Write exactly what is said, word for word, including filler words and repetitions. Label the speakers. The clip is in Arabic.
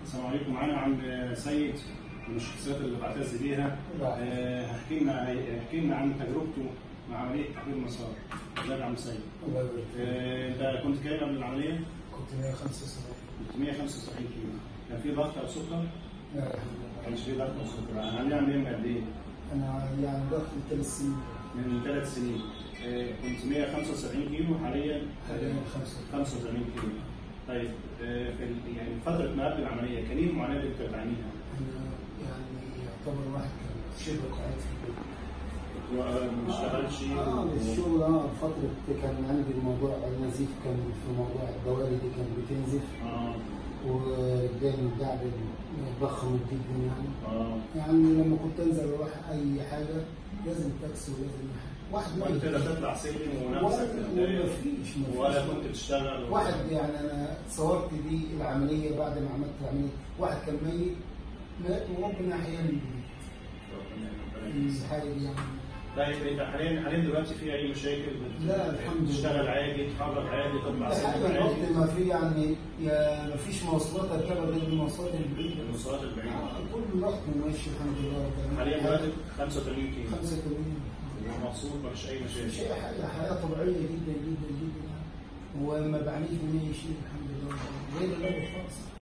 Speaker 1: السلام عليكم. معانا عم سيد من الشخصيات اللي بعتز بيها. آه، هحكي لنا هيحكي لنا عن تجربته مع عمليه تحويل المسار. ازيك يا عم سيد؟
Speaker 2: الله يبارك فيك.
Speaker 1: انت كنت كام قبل العمليه؟
Speaker 2: كنت مية وخمسة وسبعين.
Speaker 1: كنت مية وخمسة وسبعين كيلو. كان في ضغط او سكر؟
Speaker 2: لا الحمد لله.
Speaker 1: ما كانش في ضغط او سكر. العمليه عمليه من قد ايه؟
Speaker 2: انا يعني ضغط من ثلاث سنين.
Speaker 1: من ثلاث سنين. آه، كنت مية وخمسة وسبعين كيلو، حاليا
Speaker 2: حاليا
Speaker 1: خمسة وسبعين كيلو. طيب آه، في يعني فتره ما قبل العمليه كان ايه المعاناه اللي كنت بتعانيها؟
Speaker 2: انا يعني يعتبر واحد كان شبه قاعد في البيت.
Speaker 1: ما اشتغلش؟
Speaker 2: اه الشغل اه فتره كان عندي الموضوع النزيف، كان في موضوع الدوالي دي كانت بتنزف.
Speaker 1: اه
Speaker 2: ورجالي قاعد ضخم جدا يعني.
Speaker 1: اه
Speaker 2: يعني لما كنت انزل اروح اي حاجه لازم تاكسي ولازم واحد
Speaker 1: وانت لا تطلع سلم ونفسك
Speaker 2: ولا مفيش
Speaker 1: ولا كنت بتشتغل
Speaker 2: واحد يعني انا صورت دي العمليه بعد ما عملت العمليه، واحد كان ميت مات وربنا احياني في الحاله دي يعني.
Speaker 1: طيب انت حاليا حاليا دلوقتي في اي مشاكل؟
Speaker 2: لا الحمد لله.
Speaker 1: تشتغل عادي، تتحرك عادي، تطلع سلم
Speaker 2: حاجه
Speaker 1: عادي؟
Speaker 2: الوقت ما في يعني يا ما فيش مواصلات اركبها غير المواصلات البعيده.
Speaker 1: المواصلات البعيده.
Speaker 2: اه كل الوقت ماشي الحمد لله رب العالمين.
Speaker 1: حاليا دلوقتي خمسة وثمانين كيلو.
Speaker 2: خمسة وثمانين.
Speaker 1: ومبسوط مفيش اي مشاكل.
Speaker 2: شيء حاجه حياه طبيعيه جدا جدا جدا يعني. وما بعانيش من اي شيء الحمد لله غير الأول خالص.